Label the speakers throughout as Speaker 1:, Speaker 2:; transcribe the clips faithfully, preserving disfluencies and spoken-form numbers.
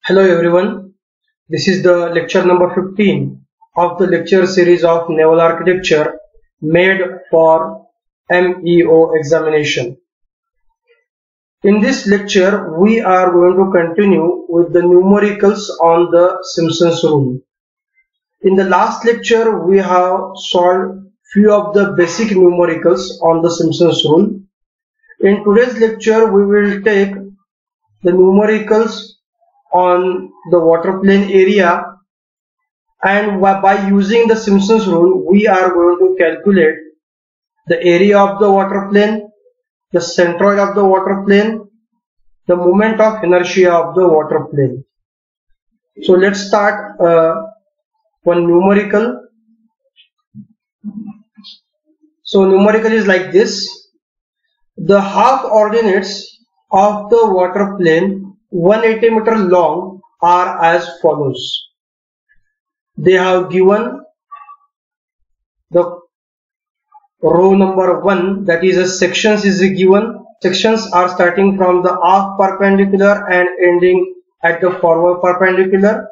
Speaker 1: Hello everyone, this is the lecture number fifteen of the lecture series of Naval Architecture made for M E O examination. In this lecture, we are going to continue with the numericals on the Simpson's rule. In the last lecture, we have solved few of the basic numericals on the Simpson's rule. In today's lecture, we will take the numericals on the water plane area, and by using the Simpson's rule we are going to calculate the area of the water plane, the centroid of the water plane, the moment of inertia of the water plane. So let's start uh, one numerical. So numerical is like this: the half ordinates of the water plane one hundred eighty meter long are as follows. They have given the row number one, that is a sections is given. Sections are starting from the aft perpendicular and ending at the forward perpendicular.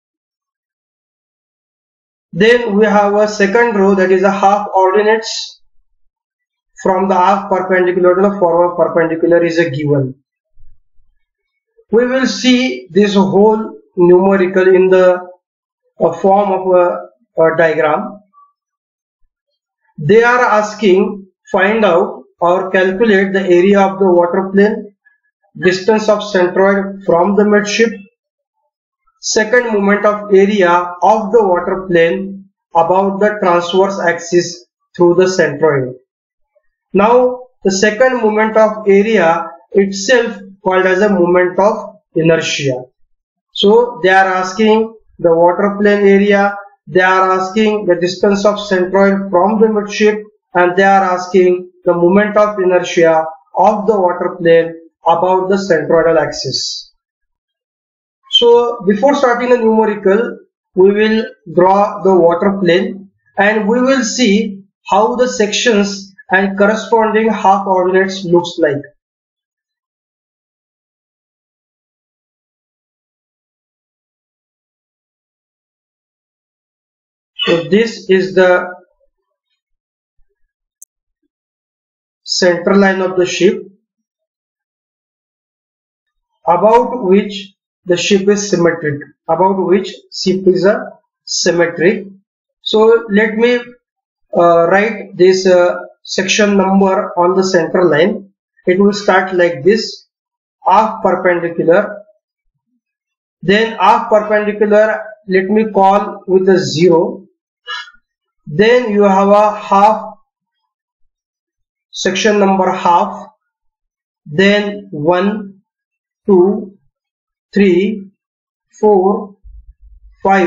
Speaker 1: Then we have a second row, that is a half ordinates from the aft perpendicular to the forward perpendicular is a given. We will see this whole numerical in the uh, form of a, a diagram. They are asking find out or calculate the area of the water plane, distance of centroid from the midship, second moment of area of the water plane about the transverse axis through the centroid. Now the second moment of area itself called as a moment of inertia. So they are asking the water plane area, they are asking the distance of centroid from the midship, and they are asking the moment of inertia of the water plane about the centroidal axis. So before starting the numerical, we will draw the water plane and we will see how the sections and corresponding half ordinates looks like. So this is the center line of the ship about which the ship is symmetric, about which ship is a symmetric. So let me uh, write this uh, section number on the center line. It will start like this: aft perpendicular, then aft perpendicular let me call with a zero. Then you have a half, section number half, then one, two, three, four, five,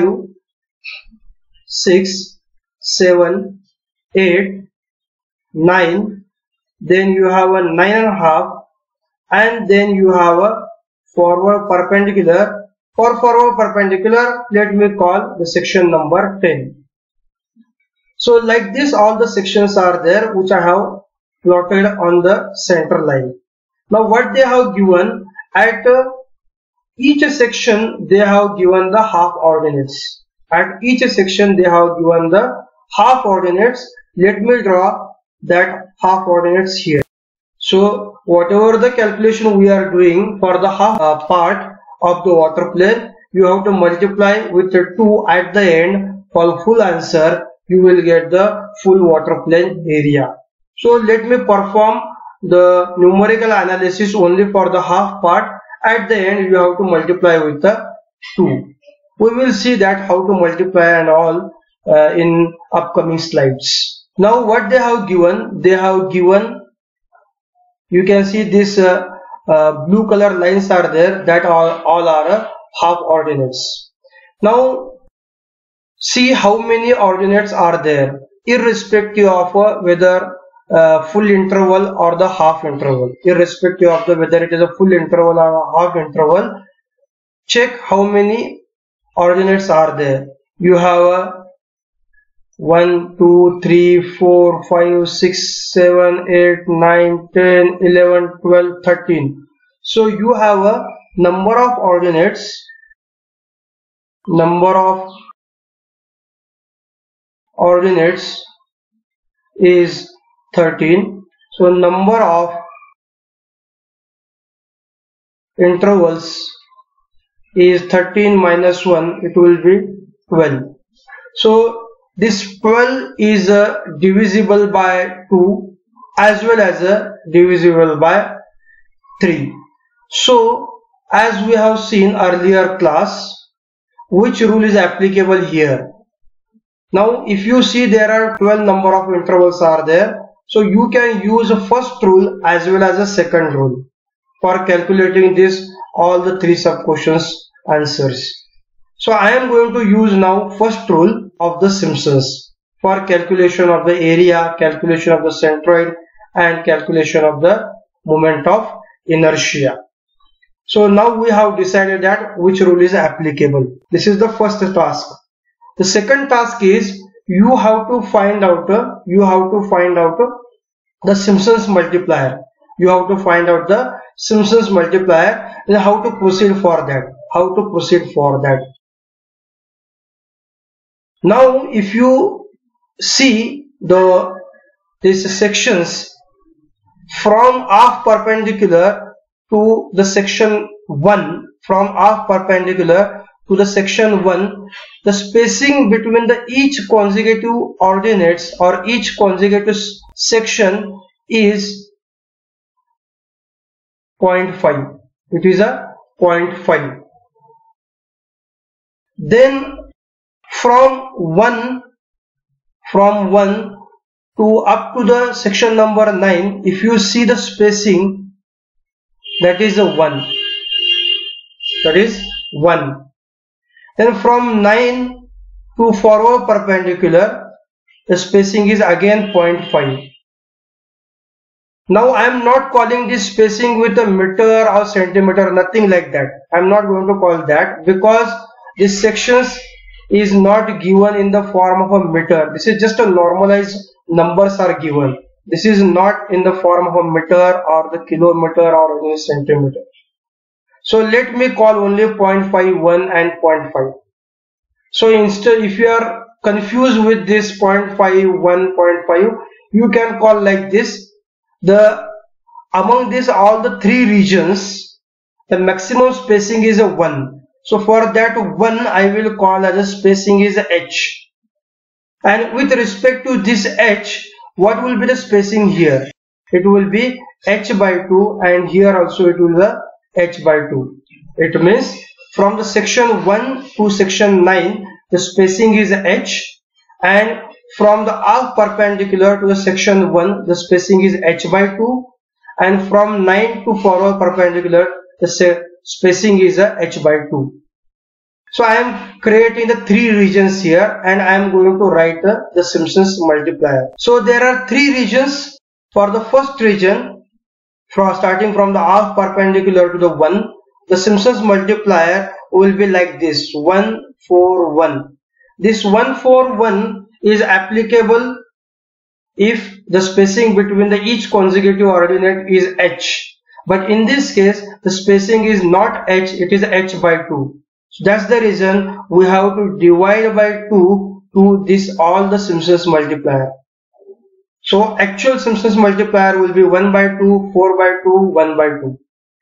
Speaker 1: six, seven, eight, nine, then you have a nine and a half, and then you have a forward perpendicular. For forward perpendicular, let me call the section number ten. So like this, all the sections are there which I have plotted on the center line. Now what they have given, at uh, each section they have given the half ordinates. At each section they have given the half ordinates. Let me draw that half ordinates here. So whatever the calculation we are doing for the half uh, part of the water plane, you have to multiply with the two at the end for full answer. You will get the full water plane area. So let me perform the numerical analysis only for the half part. At the end you have to multiply with the two. We will see that how to multiply and all uh, in upcoming slides. Now what they have given, they have given, you can see this uh, uh, blue color lines are there, that all, all are uh, half ordinates. Now see how many ordinates are there, irrespective of uh, whether uh, full interval or the half interval. Irrespective of the whether it is a full interval or a half interval, check how many ordinates are there. You have a one, two, three, four, five, six, seven, eight, nine, ten, eleven, twelve, thirteen. So you have a number of ordinates number of ordinates is thirteen. So number of intervals is thirteen minus one, it will be twelve. So this twelve is uh, divisible by two as well as uh, divisible by three. So as we have seen earlier class, which rule is applicable here? Now if you see there are twelve number of intervals are there, so you can use a first rule as well as a second rule for calculating this all the three sub questions answers. So I am going to use now first rule of the Simpsons for calculation of the area, calculation of the centroid, and calculation of the moment of inertia. So now we have decided that which rule is applicable. This is the first task. The second task is you have to find out uh, you have to find out uh, the Simpsons multiplier. You have to find out the Simpsons multiplier and how to proceed for that. How to proceed for that. Now if you see the these sections from half perpendicular to the section one, from half perpendicular to the section one, the spacing between the each consecutive ordinates or each consecutive section is zero point five. It is a zero point five. Then from one from one to up to the section number nine, if you see the spacing, that is a one. That is one. Then from nine to forward perpendicular, the spacing is again zero point five. Now I am not calling this spacing with a meter or centimeter, nothing like that. I am not going to call that because this sections is not given in the form of a meter. This is just a normalized numbers are given. This is not in the form of a meter or the kilometer or any centimeter. So let me call only zero point five one and zero point five. So instead, if you are confused with this zero point five one, zero point five, you can call like this. The among this all the three regions, the maximum spacing is a one. So for that one I will call as a spacing is h. And with respect to this h, what will be the spacing here? It will be h by two, and here also it will be h by two. It means from the section one to section nine, the spacing is h, and from the half perpendicular to the section one, the spacing is h by two, and from nine to forward perpendicular, the spacing is h by two. So I am creating the three regions here, and I am going to write the, the Simpsons multiplier. So there are three regions. For the first region, from starting from the half perpendicular to the one, the Simpsons multiplier will be like this: one four one. This one four one is applicable if the spacing between the each consecutive ordinate is h. But in this case, the spacing is not h, it is h by two. So that's the reason we have to divide by two to this all the Simpsons multiplier. So actual Simpsons multiplier will be one by two, four by two, one by two.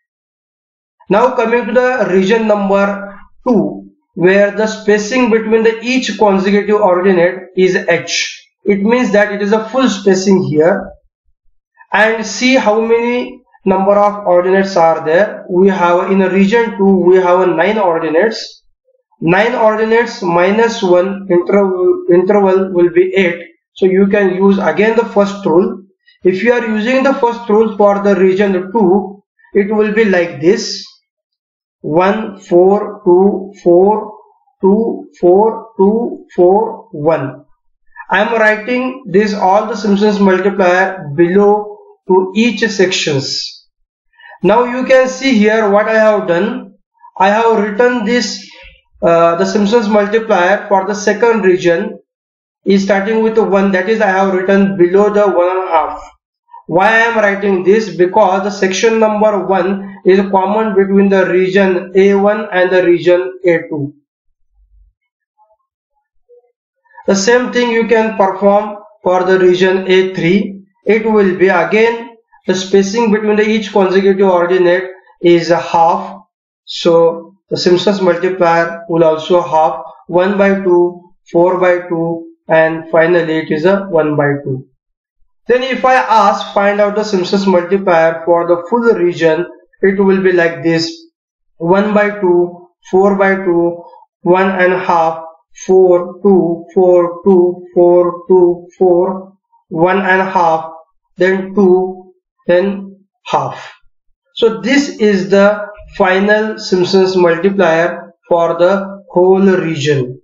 Speaker 1: Now coming to the region number two, where the spacing between the each consecutive ordinate is h. It means that it is a full spacing here. And see how many number of ordinates are there. We have in a region two, we have nine ordinates. nine ordinates minus one interval, interval will be eight. So you can use again the first rule. If you are using the first rule for the region two, it will be like this: one, four, two, four, two, four, two, four, one. I am writing this all the Simpsons multiplier below to each sections. Now you can see here what I have done. I have written this uh, the Simpsons multiplier for the second region is starting with the one, that is I have written below the one and a half. Why I am writing this? Because the section number one is common between the region A one and the region A two. The same thing you can perform for the region A three. It will be again the spacing between the each consecutive ordinate is a half. So the Simpson's multiplier will also half one by two, four by two, and finally it is a one by two. Then if I ask find out the Simpson's multiplier for the full region, it will be like this: one by two, four by two, one and a half, four, two, four, two, four, two, four, one and a half, then two, then half. So this is the final Simpson's multiplier for the whole region.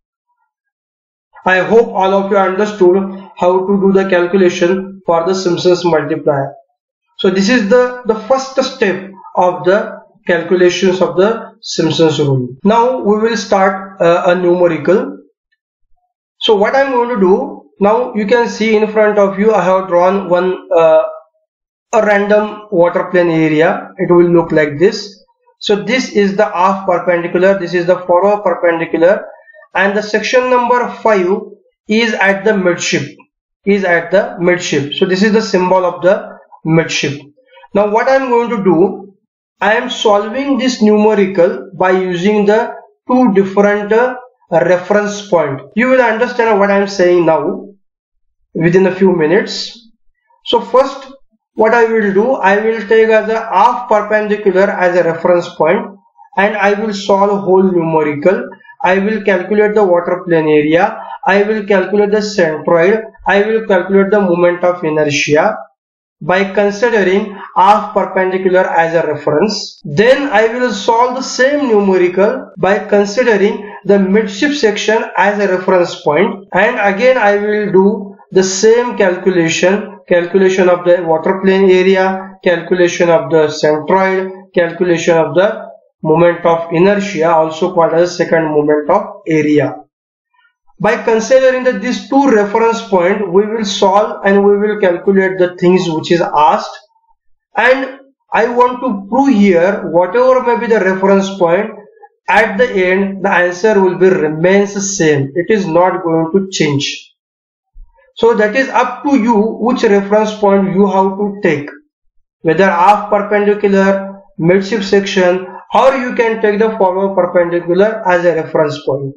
Speaker 1: I hope all of you understood how to do the calculation for the Simpson's multiplier. So this is the, the first step of the calculations of the Simpson's rule. Now we will start uh, a numerical. So what I am going to do, now you can see in front of you I have drawn one uh, a random water plane area. It will look like this. So this is the half perpendicular, this is the forward perpendicular, and the section number five is at the midship, is at the midship. So this is the symbol of the midship. Now what I am going to do, I am solving this numerical by using the two different uh, reference point. You will understand what I am saying now within a few minutes. So first what I will do, I will take as a half perpendicular as a reference point, and I will solve whole numerical. I will calculate the water plane area, I will calculate the centroid, I will calculate the moment of inertia by considering half perpendicular as a reference. Then I will solve the same numerical by considering the midship section as a reference point, and again I will do the same calculation calculation of the water plane area, calculation of the centroid, calculation of the moment of inertia, also called as second moment of area. By considering that these two reference points, we will solve and we will calculate the things which is asked. And I want to prove here, whatever may be the reference point, at the end the answer will be remains the same. It is not going to change. So that is up to you which reference point you have to take, whether half perpendicular, midship section, or you can take the forward perpendicular as a reference point.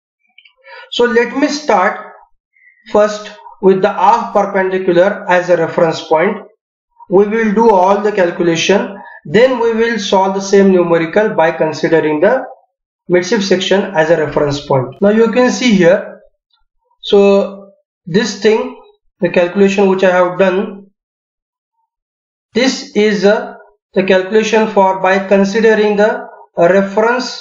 Speaker 1: So let me start first with the half perpendicular as a reference point. We will do all the calculation, then we will solve the same numerical by considering the midship section as a reference point. Now you can see here, so this thing, the calculation which I have done, this is uh, the calculation for by considering the uh, reference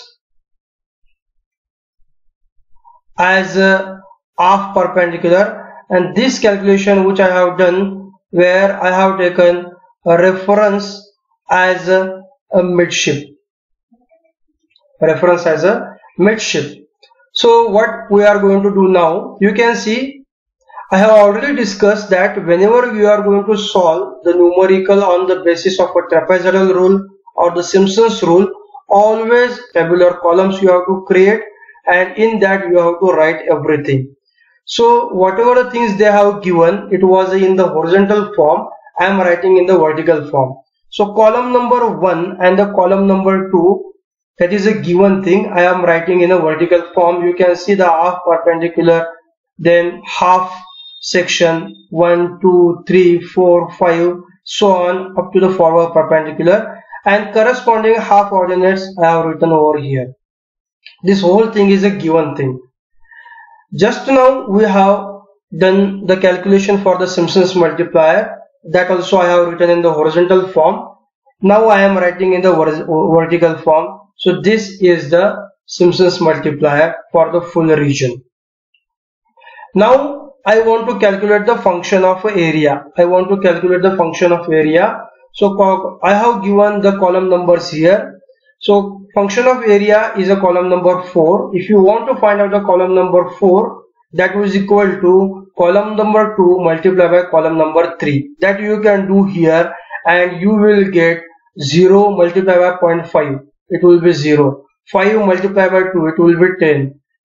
Speaker 1: as a half perpendicular, and this calculation which I have done where I have taken a reference as a, a midship, reference as a midship. So what we are going to do now, you can see I have already discussed that whenever you are going to solve the numerical on the basis of a trapezoidal rule or the Simpson's rule, always tabular columns you have to create, and in that you have to write everything. So whatever the things they have given, it was in the horizontal form, I am writing in the vertical form. So column number one and the column number two, that is a given thing, I am writing in a vertical form. You can see the half perpendicular, then half section one, two, three, four, five, so on up to the forward perpendicular, and corresponding half ordinates I have written over here. This whole thing is a given thing. Just now we have done the calculation for the Simpson's multiplier, that also I have written in the horizontal form. Now I am writing in the vertical form. So this is the Simpson's multiplier for the full region. Now I want to calculate the function of area. I want to calculate the function of area. So I have given the column numbers here. So function of area is a column number four. If you want to find out the column number four, that was equal to column number two multiplied by column number three. That you can do here, and you will get zero multiplied by zero point five. It will be zero. five multiplied by two, it will be ten.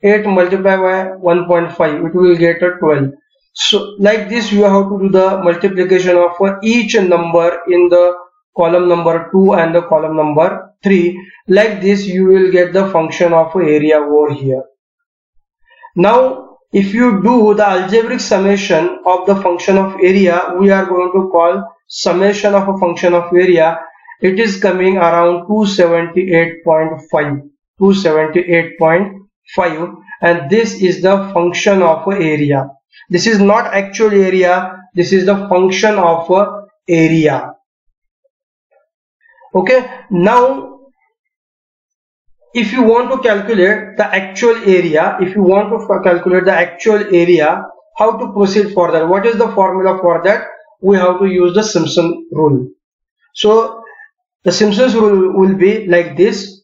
Speaker 1: eight multiplied by one point five, it will get a twelve. So like this you have to do the multiplication of each number in the column number two and the column number three. Like this you will get the function of area over here. Now if you do the algebraic summation of the function of area, we are going to call summation of a function of area. It is coming around two seventy-eight point five, two seventy-eight point five, and this is the function of area. This is not actual area, this is the function of area. Okay, now if you want to calculate the actual area, if you want to calculate the actual area, how to proceed for that? What is the formula for that? We have to use the Simpson rule. So the Simpson's rule will be like this: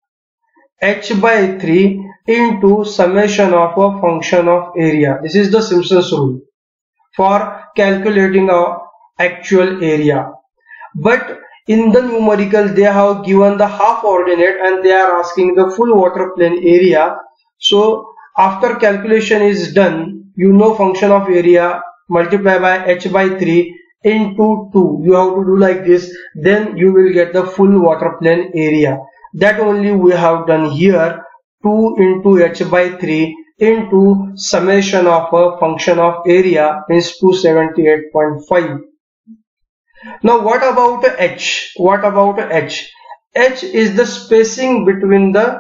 Speaker 1: h by three into summation of a function of area. This is the Simpson's rule for calculating our actual area. But in the numerical they have given the half ordinate and they are asking the full water plane area. So after calculation is done, you know function of area multiply by h by three into two. You have to do like this, then you will get the full water plane area. That only we have done here. Two into h by three into summation of a function of area means two seventy-eight point five. Now what about h? What about h? H is the spacing between the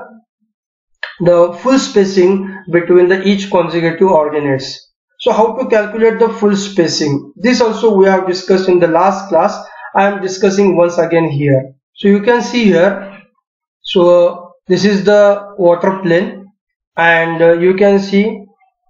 Speaker 1: the full spacing between the each consecutive ordinates. So how to calculate the full spacing? This also we have discussed in the last class. I am discussing once again here. So you can see here. So this is the water plane, and uh, you can see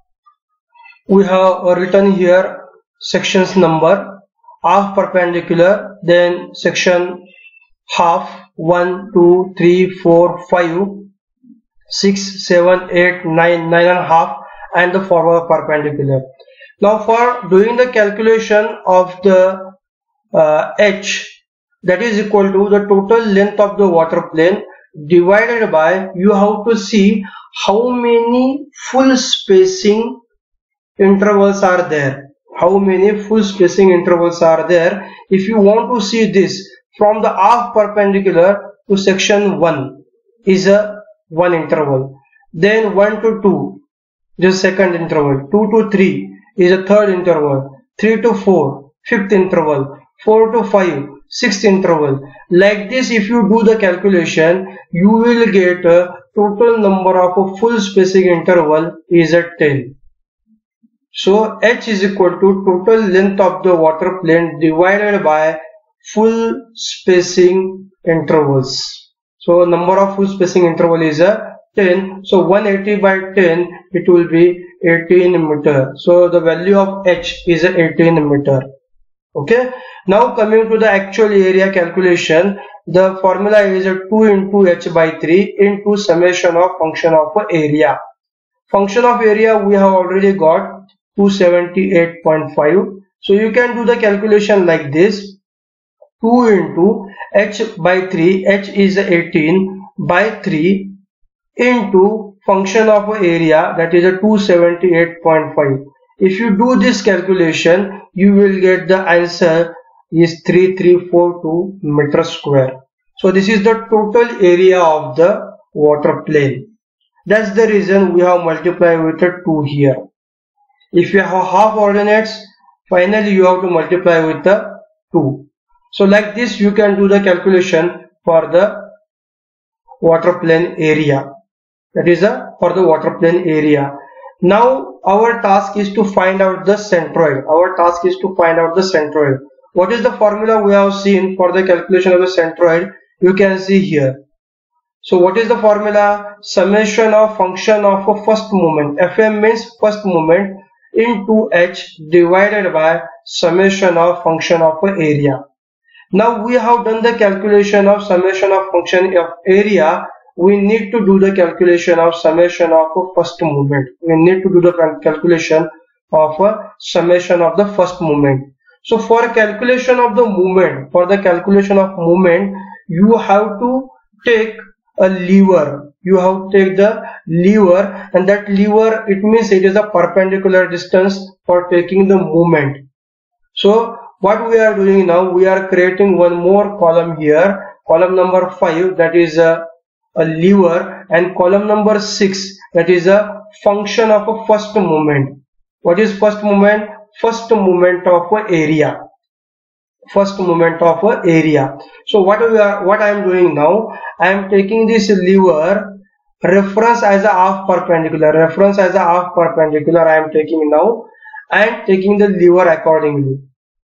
Speaker 1: we have uh, written here sections number: half perpendicular, then section half, one, two, three, four, five, six, seven, eight, nine, nine and a half, and the forward perpendicular. Now for doing the calculation of the uh, h, that is equal to the total length of the water plane divided by, you have to see how many full spacing intervals are there. How many full spacing intervals are there? If you want to see this, from the half perpendicular to section one is a one interval, then one to two is a second interval, two to three is a third interval, three to four fifth interval, four to five sixth interval. Like this if you do the calculation, you will get a total number of a full spacing interval is at ten. So h is equal to total length of the water plane divided by full spacing intervals. So number of full spacing interval is a ten. So one eighty by ten, it will be eighteen meter. So the value of h is a eighteen meter. Okay. Now coming to the actual area calculation, the formula is a two into h by three into summation of function of area. Function of area we have already got two seventy-eight point five. So you can do the calculation like this: two into h by three, h is eighteen by three into function of area, that is a two seventy-eight point five. If you do this calculation, you will get the answer is three three four two meter square. So this is the total area of the water plane. That's the reason we have multiplied with a two here. If you have half ordinates, finally you have to multiply with the two. So like this you can do the calculation for the water plane area. That is a for the water plane area. Now our task is to find out the centroid. Our task is to find out the centroid. What is the formula we have seen for the calculation of the centroid? You can see here. So what is the formula? Summation of function of a first moment. F M means first moment into h divided by summation of function of a area. Now we have done the calculation of summation of function of area. We need to do the calculation of summation of a first moment. We need to do the calculation of a summation of the first moment. So for calculation of the moment, for the calculation of moment, you have to take a lever. You have to take the lever, and that lever, it means it is a perpendicular distance for taking the movement. So what we are doing now, we are creating one more column here, column number five, that is a, a lever, and column number six, that is a function of a first movement. What is first movement? First movement of a area. First movement of a area. So what we are, what I am doing now, I am taking this lever reference as a half perpendicular. Reference as a half perpendicular I am taking now, and taking the lever accordingly.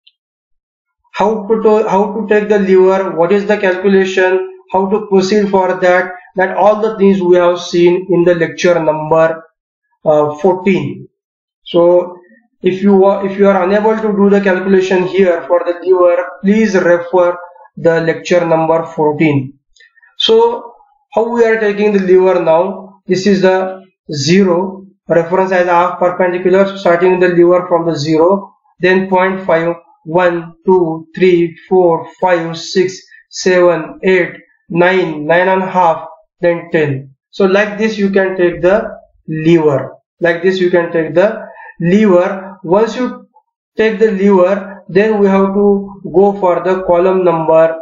Speaker 1: How to how to take the lever? What is the calculation? How to proceed for that? That all the things we have seen in the lecture number uh, fourteen. So if you are if you are unable to do the calculation here for the lever, please refer the lecture number fourteen. So how we are taking the lever now? This is the zero, reference as a half perpendicular, so starting the lever from the zero, then zero point five, one, two, three, four, five, six, seven, eight, nine, nine and a half, then ten. So like this you can take the lever. Like this you can take the lever. Once you take the lever, then we have to go for the column number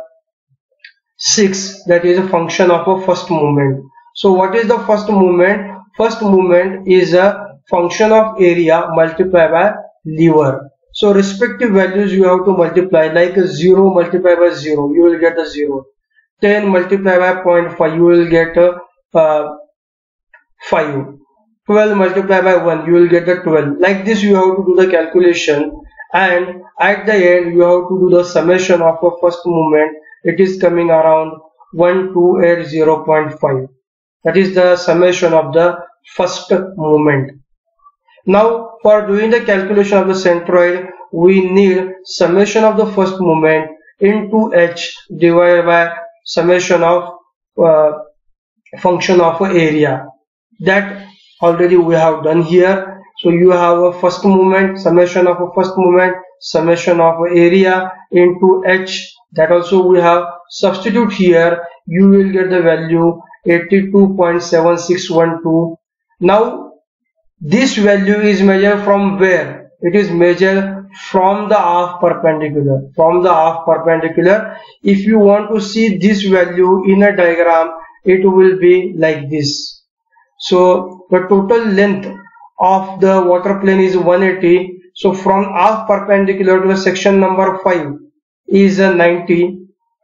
Speaker 1: six, that is a function of a first movement. So what is the first movement? First movement is a function of area multiplied by lever. So respective values you have to multiply, like zero multiplied by zero, you will get a zero. ten multiplied by zero point five, you will get a uh, five. twelve multiplied by one, you will get the twelve. Like this you have to do the calculation, and at the end you have to do the summation of a first movement. It is coming around one two eight zero point five. That is the summation of the first movement. Now for doing the calculation of the centroid, we need summation of the first movement into h divided by summation of uh, function of area. That already we have done here. So you have a first movement, summation of a first movement, summation of area into h. That also we have. Substitute here, you will get the value eighty-two point seven six one two. Now this value is measured from where? It is measured from the half perpendicular. From the half perpendicular. If you want to see this value in a diagram, it will be like this. So the total length of the water plane is one eighty. So from half perpendicular to the section number five is a ninety.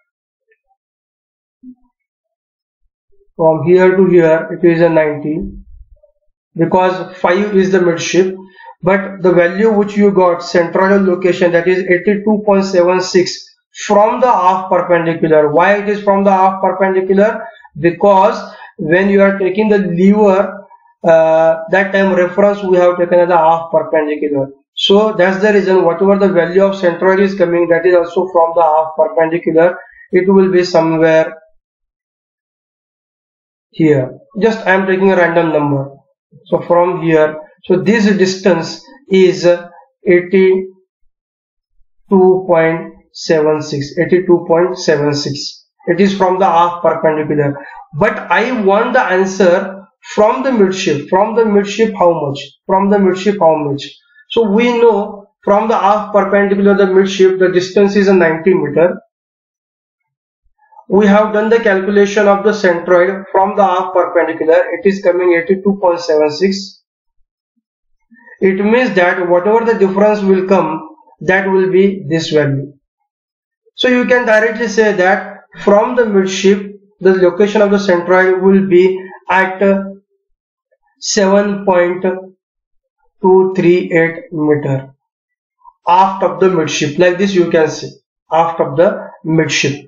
Speaker 1: From here to here it is a ninety, because five is the midship, but the value which you got centroidal location, that is eighty-two point seven six from the half perpendicular. Why it is from the half perpendicular? Because when you are taking the lever, uh, that time reference we have taken as a half perpendicular. So that's the reason whatever the value of centroid is coming, that is also from the half perpendicular. It will be somewhere here. Just I am taking a random number. So from here, so this distance is eighty-two point seven six. eighty-two point seven six. It is from the half perpendicular. But I want the answer from the midship. From the midship how much? From the midship how much? So we know from the half perpendicular the midship, the distance is a ninety meter. We have done the calculation of the centroid from the half perpendicular. It is coming eighty-two point seven six. It means that whatever the difference will come, that will be this value. So you can directly say that from the midship, the location of the centroid will be at seven point two three eight meter aft of the midship. Like this you can see, aft of the midship.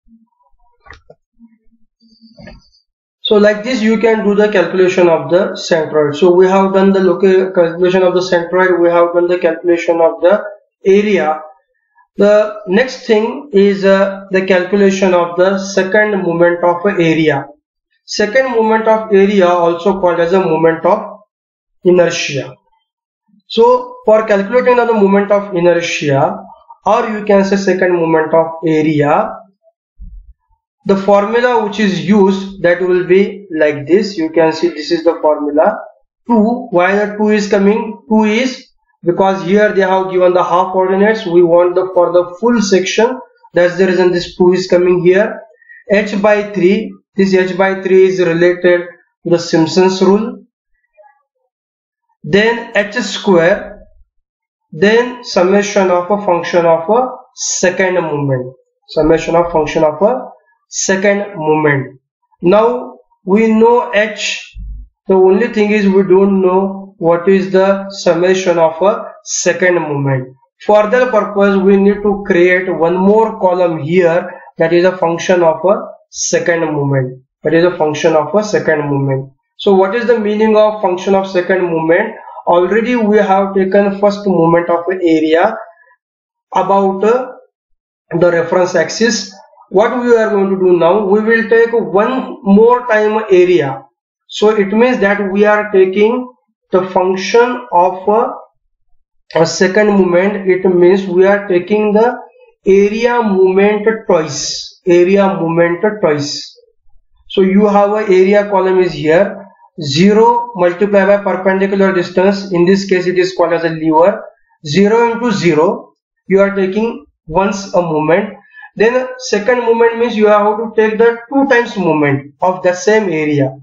Speaker 1: So like this you can do the calculation of the centroid. So we have done the calculation of the centroid, we have done the calculation of the area. The next thing is uh, the calculation of the second moment of area. Second moment of area, also called as a moment of inertia. So for calculating the moment of inertia, or you can say second moment of area, the formula which is used, that will be like this. You can see this is the formula. two. Why the two is coming? two is because here they have given the half coordinates. We want the for the full section. That's the reason this two is coming here. H by three. This H by three is related to the Simpson's rule. Then H square. Then summation of a function of a second moment. Summation of function of a second moment. Now we know H. The only thing is we don't know what is the summation of a second moment. For that purpose, we need to create one more column here, that is a function of a second moment. That is a function of a second moment. So what is the meaning of function of second moment? Already we have taken first moment of an area about uh, the reference axis. What we are going to do now, we will take one more time area. So it means that we are taking the function of a, a second moment. It means we are taking the area moment twice. Area moment twice. So you have a area column is here. zero multiplied by perpendicular distance. In this case it is called as a lever. zero into zero. You are taking once a moment. Then second moment means you have to take the two times moment of the same area.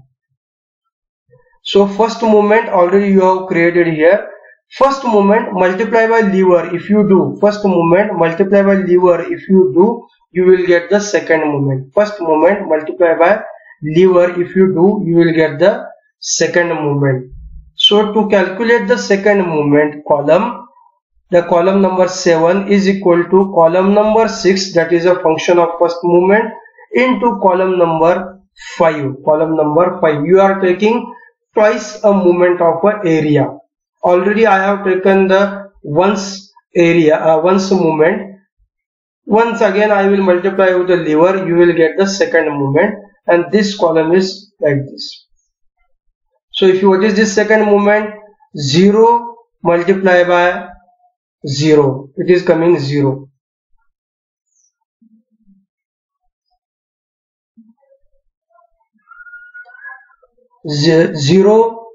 Speaker 1: So first moment already you have created here. First moment multiply by lever. If you do first moment multiply by lever, if you do, you will get the second moment. First moment multiply by lever. If you do, you will get the second moment. So to calculate the second moment column, the column number seven is equal to column number six, that is a function of first moment, into column number five. Column number five. You are taking twice a moment of a area. Already I have taken the once area, uh, once moment. Once again I will multiply with the lever, you will get the second moment, and this column is like this. So if you what is this second moment? zero multiplied by zero, it is coming zero. zero,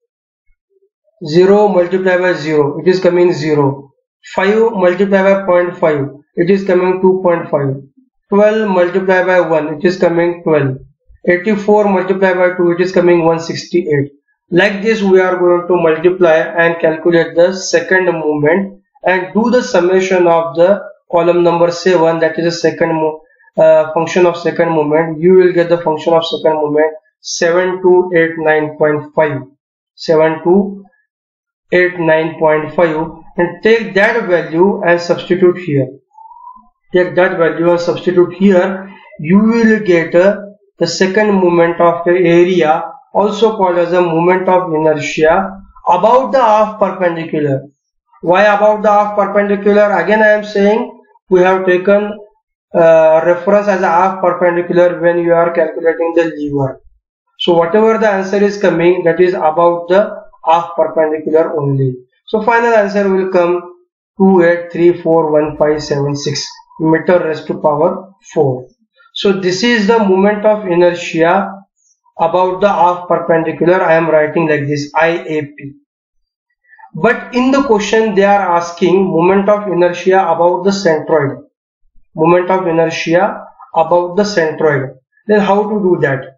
Speaker 1: zero multiplied by zero, it is coming zero. five multiplied by zero point five, it is coming two point five. twelve multiplied by one, it is coming twelve. eighty-four multiplied by two, it is coming one hundred sixty-eight. Like this we are going to multiply and calculate the second moment and do the summation of the column number seven, that is a second uh, function of second moment. You will get the function of second moment seven two eight nine point five. seven two eight nine point five, and take that value and substitute here. Take that value and substitute here. You will get uh, the second moment of the area, also called as a moment of inertia, about the half perpendicular. Why about the half perpendicular? Again I am saying we have taken uh, reference as a half perpendicular when you are calculating the lever. So whatever the answer is coming, that is about the half perpendicular only. So final answer will come two eight three four one five seven six meter raised to power four. So this is the moment of inertia about the half perpendicular. I am writing like this, I A P. But in the question they are asking moment of inertia about the centroid. Moment of inertia about the centroid. Then how to do that?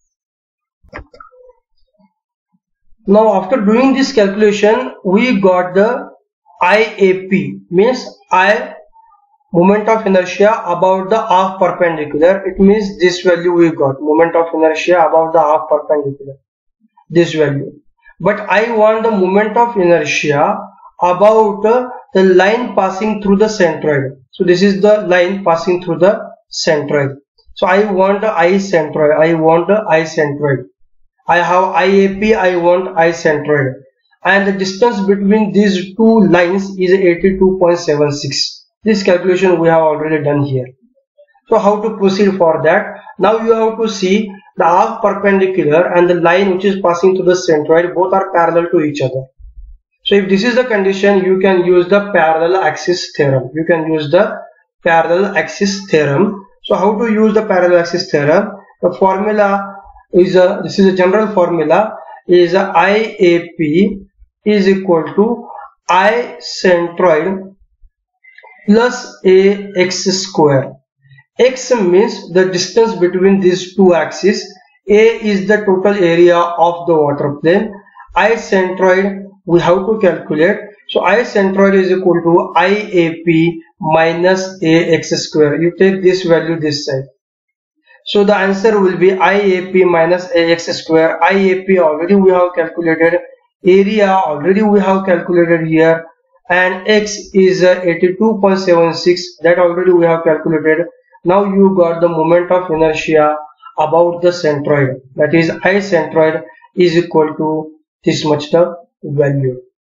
Speaker 1: Now after doing this calculation, we got the I A P, means I moment of inertia about the half perpendicular. It means this value we got, moment of inertia about the half perpendicular, this value. But I want the moment of inertia about uh, the line passing through the centroid. So this is the line passing through the centroid. So I want the I centroid. I want the I centroid. I have I A P. I want I centroid. And the distance between these two lines is eighty-two point seven six. This calculation we have already done here. So how to proceed for that? Now you have to see the half perpendicular and the line which is passing through the centroid, both are parallel to each other. So if this is the condition, you can use the parallel axis theorem. You can use the parallel axis theorem. So how to use the parallel axis theorem? The formula is a, this is a general formula, is a I A P is equal to I centroid plus A x square. X means the distance between these two axes. A is the total area of the water plane. I centroid we have to calculate. So I centroid is equal to I A P minus A x square. You take this value this side. So the answer will be I A P minus A x square. I A P already we have calculated. Area already we have calculated here. And X is eighty-two point seven six. That already we have calculated. Now you got the moment of inertia about the centroid. That is I centroid is equal to this much the value.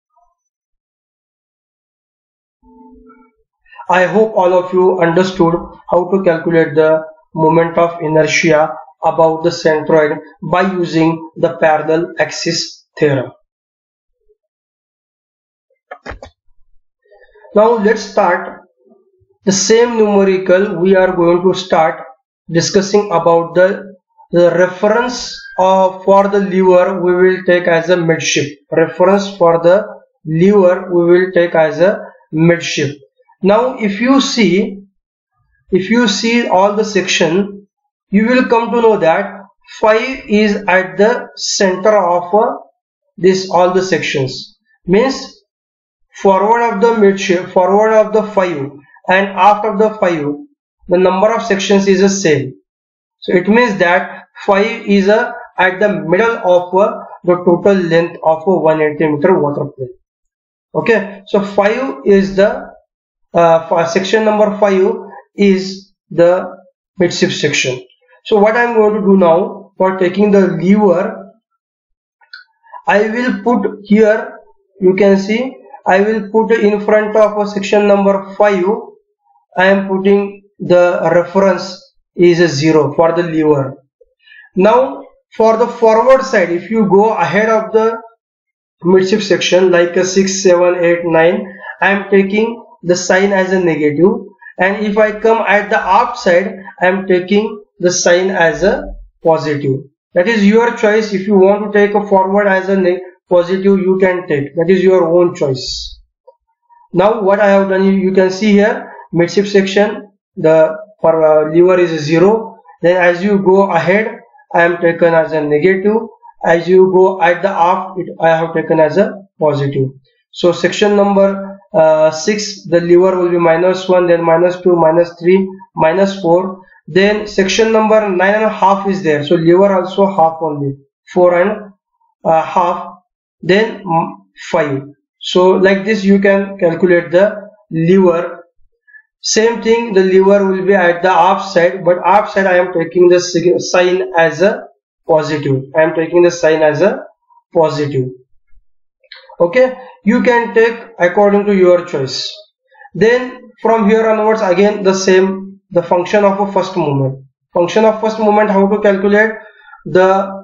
Speaker 1: I hope all of you understood how to calculate the moment of inertia about the centroid by using the parallel axis theorem. Now let's start the same numerical. We are going to start discussing about the, the reference of for the lever we will take as a midship. Reference for the lever we will take as a midship. Now if you see if you see all the section, you will come to know that five is at the center of uh, this all the sections. Means forward of the midship, forward of the five and after the five, the number of sections is the same. So it means that five is uh, at the middle of uh, the total length of a one hundred eighty meter water plane. Okay, so five is the uh, for section number five is the midship section. So what I am going to do now, for taking the lever, I will put here, you can see I will put in front of a section number five, I am putting the reference is a zero for the lever. Now for the forward side, if you go ahead of the midship section like a six, seven, eight, nine, I am taking the sign as a negative, and if I come at the aft side, I am taking the sign as a positive. That is your choice. If you want to take a forward as a positive, you can take. That is your own choice. Now what I have done, you can see here midship section, the for uh, lever is zero. Then as you go ahead, I am taken as a negative. As you go at the aft, it, I have taken as a positive. So section number uh, six, the lever will be minus one, then minus two, minus three, minus four. Then section number nine and a half is there. So lever also half only, four and uh, half. Then five. So like this you can calculate the lever. Same thing, the lever will be at the aft side, but aft side I am taking the sign as a positive. I am taking the sign as a positive. Okay, you can take according to your choice. Then from here onwards again the same, the function of a first moment. Function of first moment, how to calculate? The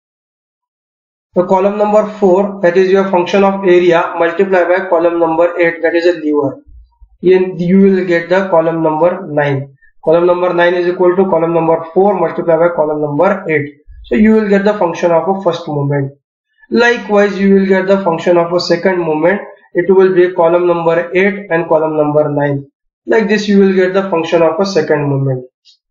Speaker 1: the column number four, that is your function of area, multiplied by column number eight, that is a lever. You will get the column number nine. Column number nine is equal to column number four multiplied by column number eight. So you will get the function of a first moment. Likewise, you will get the function of a second moment. It will be column number eight and column number nine. Like this you will get the function of a second moment.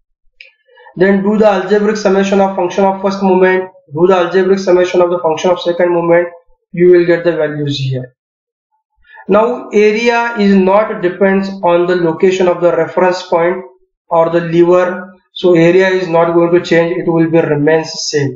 Speaker 1: Then do the algebraic summation of function of first moment. Do the algebraic summation of the function of second moment. You will get the values here. Now area is not depends on the location of the reference point or the lever. So area is not going to change. It will be remains same.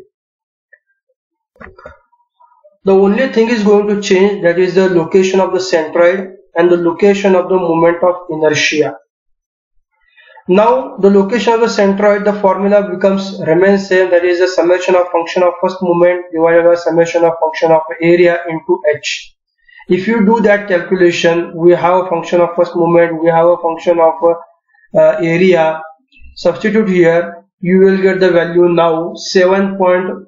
Speaker 1: The only thing is going to change, that is the location of the centroid and the location of the moment of inertia. Now the location of the centroid, the formula becomes remains same, that is the summation of function of first moment divided by summation of function of area into h. If you do that calculation, we have a function of first moment, we have a function of uh, area. Substitute here, you will get the value now seven point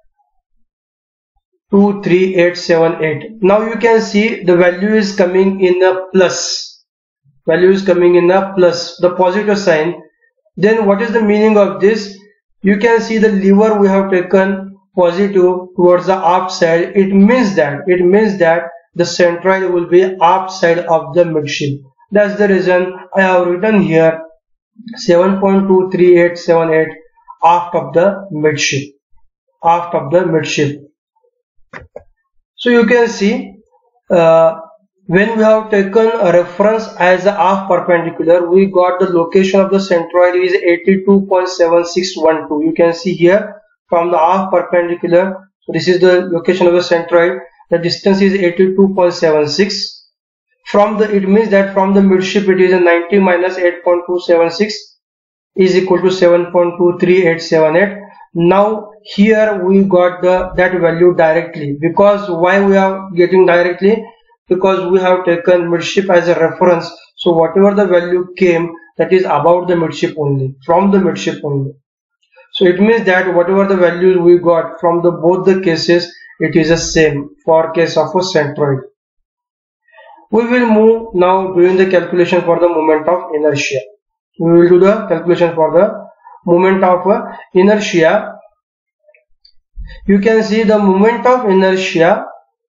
Speaker 1: two three eight seven eight. Now you can see the value is coming in a plus. Value is coming in a plus, the positive sign. Then what is the meaning of this? You can see the lever we have taken positive towards the aft side. It means that it means that the centroid will be aft side of the midship. That's the reason I have written here seven point two three eight seven eight aft of the midship. Aft of the midship. So you can see uh, when we have taken a reference as the aft perpendicular, we got the location of the centroid is eighty-two point seven six one two. You can see here from the aft perpendicular, so this is the location of the centroid. The distance is eighty-two point seven six. From the, it means that from the midship it is a ninety minus eight point two seven six is equal to seven point two three eight seven eight. Now here we got the that value directly. Because why we are getting directly? Because we have taken midship as a reference. So whatever the value came, that is about the midship only, from the midship only. So it means that whatever the values we got from the both the cases, it is the same for case of a centroid. We will move now doing the calculation for the moment of inertia. We will do the calculation for the moment of inertia. You can see the moment of inertia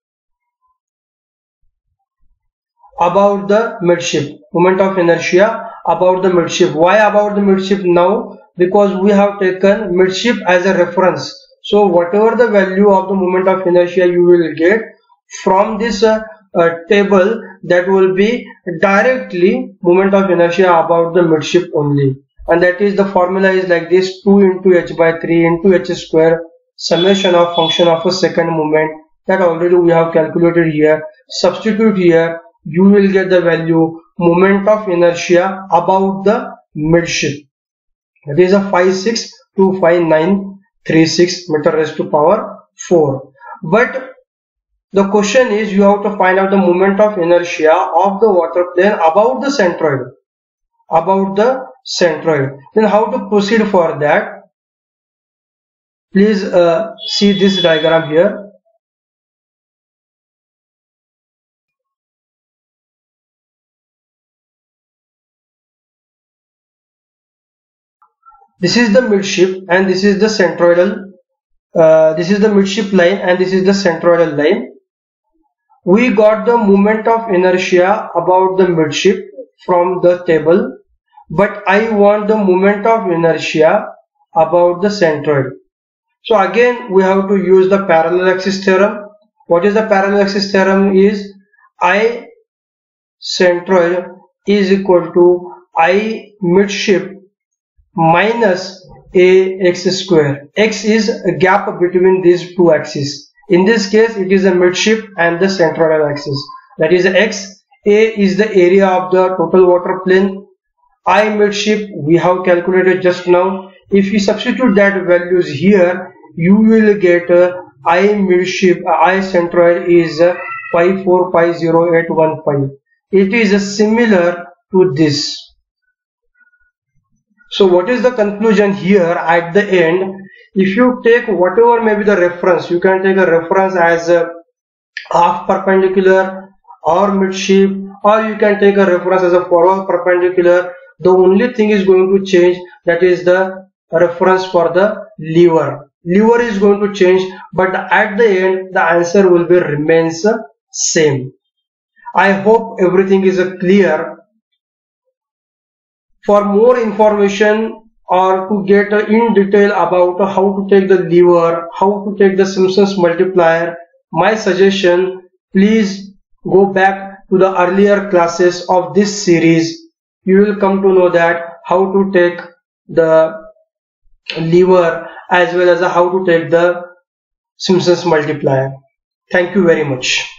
Speaker 1: about the midship. Moment of inertia about the midship. Why about the midship now? Because we have taken midship as a reference. So whatever the value of the moment of inertia you will get from this uh, uh, table, that will be directly moment of inertia about the midship only. And that is the formula is like this: two into h by three into h square summation of function of a second moment. That already we have calculated here. Substitute here, you will get the value moment of inertia about the midship. That is a five six two five nine three six meter raised to power four. But the question is, you have to find out the moment of inertia of the water plane about the centroid. About the centroid. Then how to proceed for that? Please uh, see this diagram here. This is the midship and this is the centroidal. Uh, this is the midship line and this is the centroidal line. We got the moment of inertia about the midship from the table, but I want the moment of inertia about the centroid. So again we have to use the parallel axis theorem. What is the parallel axis theorem? Is I centroid is equal to I midship minus a x square. X is a gap between these two axes. In this case it is a midship and the centroidal axis. That is x. A is the area of the total water plane. I midship we have calculated just now. If you substitute that values here, you will get uh, I midship, uh, I centroid is uh, five four five zero eight one five. It is uh, similar to this. So what is the conclusion here at the end? If you take whatever may be the reference, you can take a reference as a aft perpendicular or midship, or you can take a reference as a forward perpendicular. The only thing is going to change, that is the reference for the lever. Lever is going to change, but at the end the answer will be remains same. I hope everything is clear. For more information or to get in detail about how to take the lever, how to take the Simpson's multiplier, my suggestion, please go back to the earlier classes of this series. You will come to know that how to take the lever as well as how to take the Simpson's multiplier. Thank you very much.